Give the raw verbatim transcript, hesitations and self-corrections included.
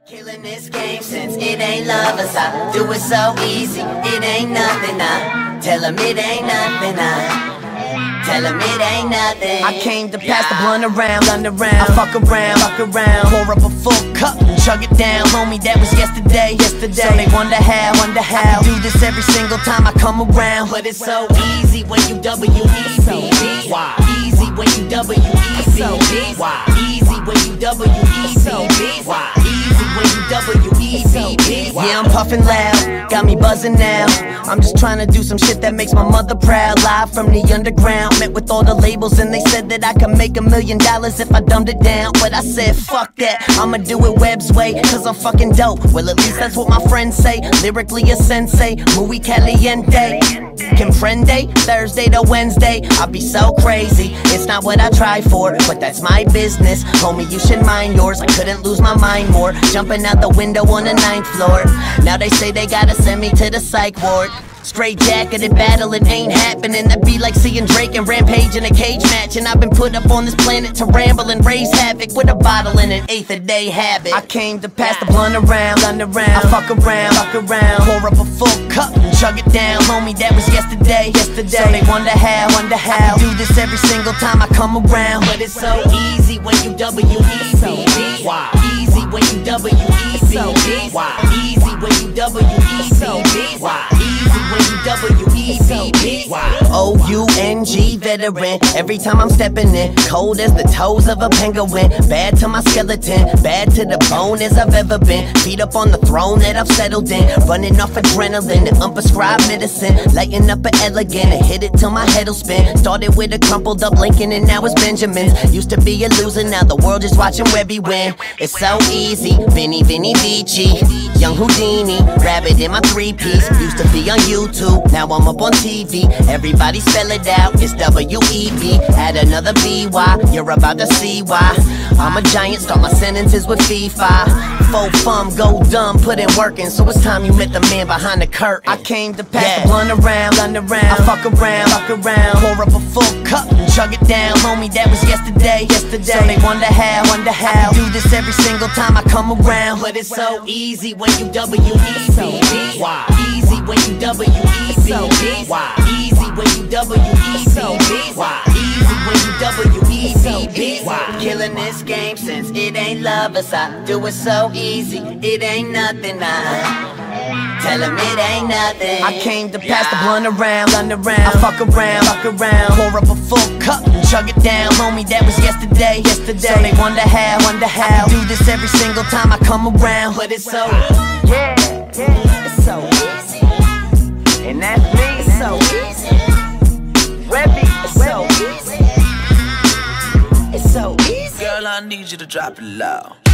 Killing this game since it ain't lovers. I do it so easy, it ain't nothing. I tell them it ain't nothing. I tell them it ain't nothing. I came to pass the blunt around, blunt around. I fuck around, fuck around. Pour up a full cup and chug it down. Homie, that was yesterday, yesterday. So they wonder how, wonder how I do this every single time I come around. But it's so easy when you W E B B. Why? Easy when you W E B B. Why? Easy when you W E B B. Why? Easy when you W E B B. Yeah, I'm puffin' loud, got me buzzing now. I'm just trying to do some shit that makes my mother proud. Live from the underground, met with all the labels and they said that I could make a million dollars if I dumbed it down. But I said fuck that, I'ma do it Webb's way, cause I'm fucking dope. Well, at least that's what my friends say. Lyrically a sensei, muy caliente. Comprende? Thursday to Wednesday, I'll be so crazy. It's not what I try for, but that's my business. Homie, you should mind yours. I couldn't lose my mind more, jumping out the window on the ninth floor. Now they say they gotta send me to the psych ward. Straight jacketed battle, it ain't happening. That'd be like seeing Drake and Rampage in a cage match. And I've been put up on this planet to ramble and raise havoc with a bottle and an eighth a day habit. I came to pass the blunt around, blunt around. I fuck around, fuck around. Pour up a full cup and chug it down. Homie, that was yesterday, yesterday. So they wonder how, wonder how I do this every single time I come around. But it's so easy when you W E B B. Why? Easy when you W E B B. Why? Easy when you W E B B. Why? Easy when you W E B B. O U N G veteran. Every time I'm stepping in, cold as the toes of a penguin. Bad to my skeleton, bad to the bone as I've ever been. Feet up on the throne that I've settled in. Running off adrenaline and unprescribed medicine. Lighting up an elegant and hit it till my head'll spin. Started with a crumpled up Lincoln and now it's Benjamin's. Used to be a loser, now the world is watching Webby win. It's so easy, Vinny Vinny Vici, Young Houdini, rabbit in my three-piece. Used to be on YouTube, now I'm up on T V. Everybody spell it out, it's W E B. Add another B Y, you're about to see why. I'm a giant, start my sentences with FIFA. Faux fum, go dumb, put in workin', so it's time you met the man behind the curtain. I came to pass yeah. the blunt around, blunt around. I fuck around, fuck around. Pour up a full cup and chug it down. Homie, that was yesterday, yesterday. So they wonder how, wonder how I do this every single time I come around. But it's so easy when you W E B B. Why? Easy when you W E B B. Why? Easy when you W E B B. Why? Easy when you W E B B. Why? Killing this game since it ain't lovers. I do it so easy, it ain't nothing. I tell them it ain't nothing. I came to pass the blunt around, blunt around. I fuck around, fuck around. Pour up a full cup and chug it down. Homie, that was yesterday, yesterday. So they wonder how, wonder how I do this every single time I come around. But it's so, yeah, yeah, it's so easy. And that's me, it's so easy. Webby, it's so easy. It's so easy. Girl, I need you to drop it low.